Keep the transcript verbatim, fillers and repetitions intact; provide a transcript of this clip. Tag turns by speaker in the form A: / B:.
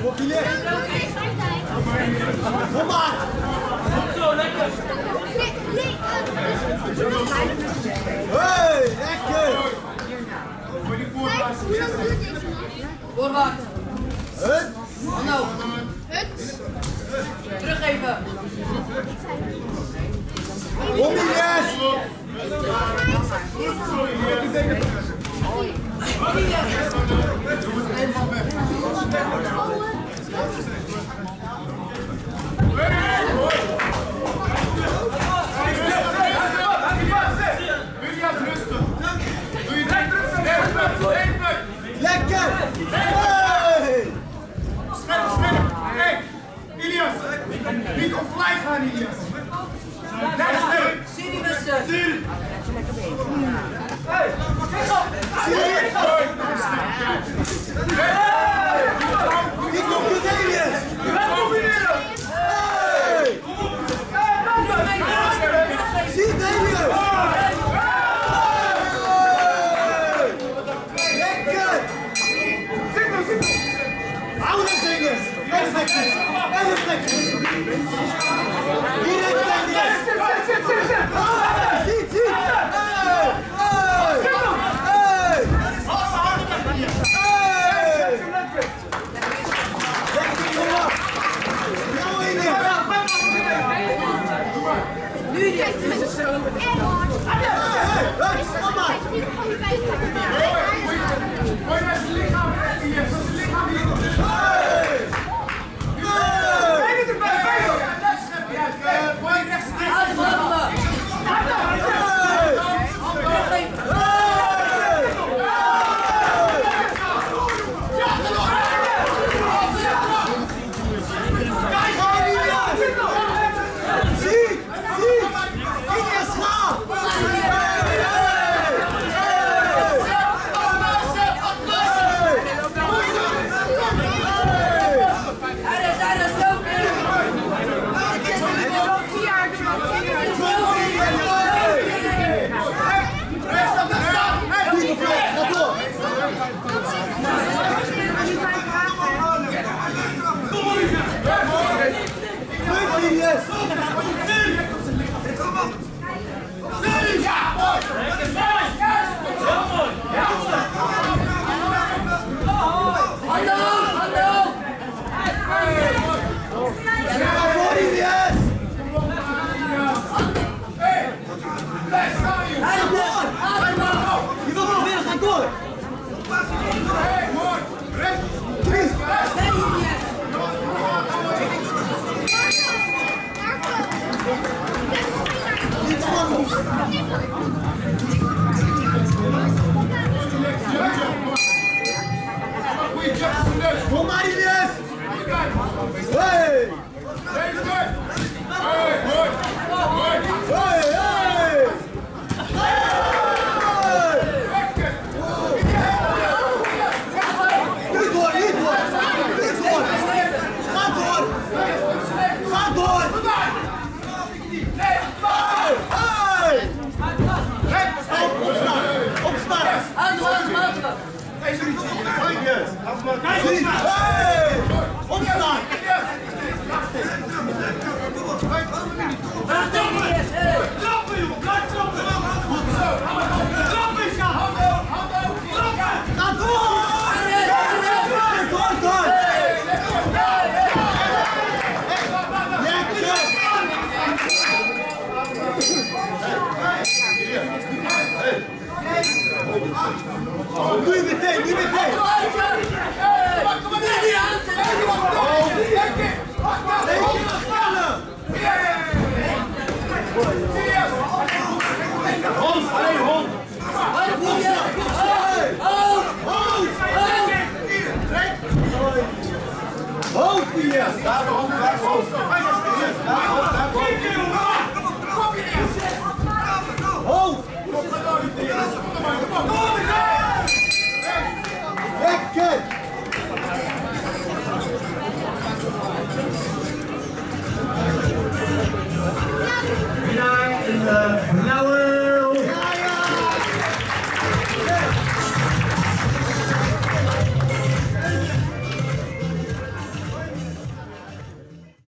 A: Kom maar!
B: Zo, lekker!
A: Hey, lekker!
C: Voorwaarts.
A: Hut!
C: Hallo. Teruggeven.
A: Kom hier, yes! Lekker! Hey!
D: Scherp, scherp! Hey! Ilias! Niet op vlijt gaan, Ilias! Daar is het!
C: Zie die wedstrijd.
D: Zie!
C: Hey!
A: Ik kom je Elias! Hey! Zie Elias! Lekker!
D: Zit nou, zit nou!
A: Hou dat Elias! En reflecties! En reflecties! Hier heeft Elias!
D: Zit, zit, zit, zit!
A: Hey! Zie, zie! Hey! Hey! Hey! Hey! Lekker, jongen! Nou, Elias!
C: Nu die is zo.
A: Hey! Hey! Kom maar!
D: Mooi naar zijn lichaam, Ilias! Dat is zijn lichaam hier!
A: Hey! Hey!
D: Benen erbij, benen! Mooi rechts, rechts!
A: Kom maar, Elias! Hey!
D: Hey, mooi! Mooi!
A: Hey, hey! Niet door, niet door! Niet door! Ga door! Ga door! Hey! Hey! Opstaan! Opstaan!
D: Hey, zullen
A: Hey! Opstaan!
D: Trappen, jongen! Blijf trappen! Goed zo! Trappen, ja! Handen! Handen! Trappen!
A: Ga door! Door, door! Doe je meteen, doe je meteen!
D: Kom maar, kom maar!